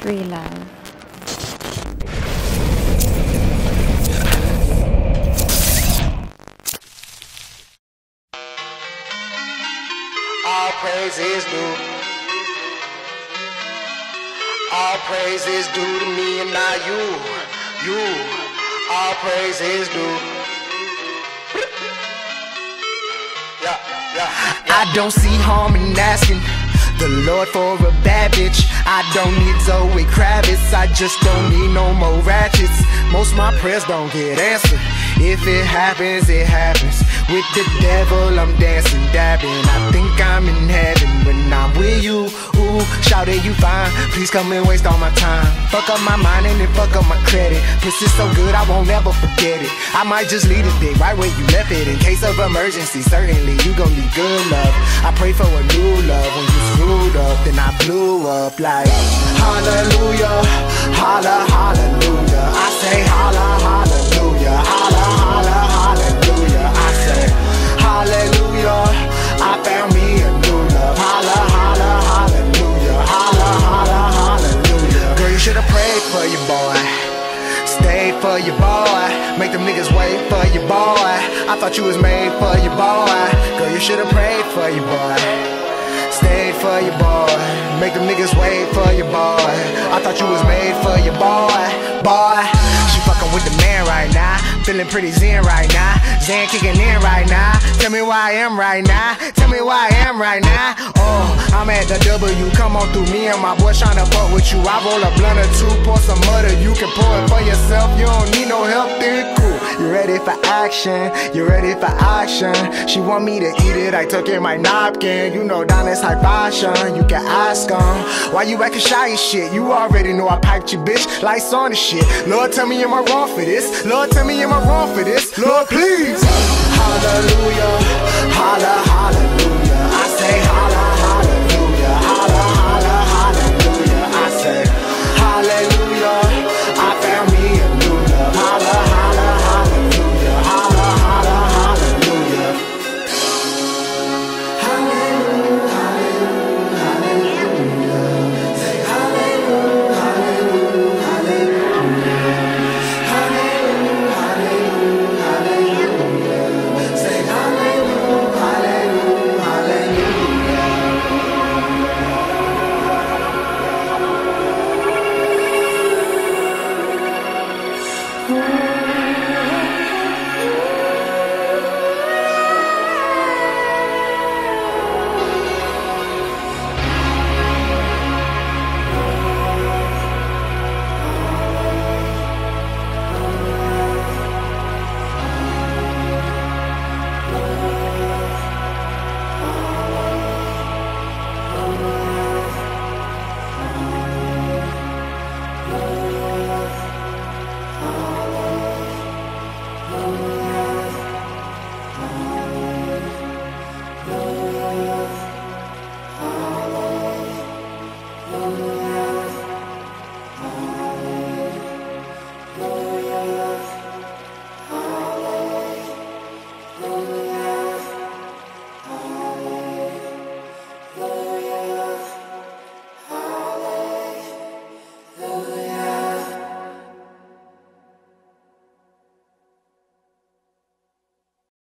Free love. All praise is due. All praise is due to me and not you. All praise is due. I don't see harm in asking the Lord for a bad bitch. I don't need Zoe Kravitz, I just don't need no more ratchets. Most my prayers don't get answered. If it happens, it happens. With the devil I'm dancing, dabbing. I think I'm in heaven when I'm with you. Ooh, shout it, you fine. Please come and waste all my time. Fuck up my mind and then fuck up my credit. Pussy so good I won't ever forget it. I might just leave this dick right where you left it. In case of emergency, certainly you gon' need good love. I pray for a new love. When you screwed up, then I blew up like hallelujah, holla, hallelujah. I say holla, hallelujah, holla, holla, hallelujah. I say hallelujah, I found me a new love. Holla, holla, hallelujah, holla, holla, hallelujah. Girl, you should've prayed for your boy, stayed for your boy, make them niggas wait for your boy. I thought you was made for your boy. Girl, you should've prayed for your boy, stayed for your boy, make them niggas wait for your boy. I thought you was made for your boy, boy. She fucking with the man right now, feeling pretty zen right now, zen kicking in right now. Tell me why I am right now, tell me why I am right now. Oh, I'm at the W, come on through, me and my boys tryna fuck with you. I roll a blunt or two, pour some mother, you can pour it for yourself. You don't need no help, then cool. You ready for action, you ready for action. She want me to eat it, I took in my napkin. You know down this high fashion, you can ask them why you acting shy and shit. You already know I piped you, bitch, lights on and shit. Lord, tell me am I wrong for this? Lord, tell me am I wrong for this? Lord, please. Hallelujah, holla, hallelujah.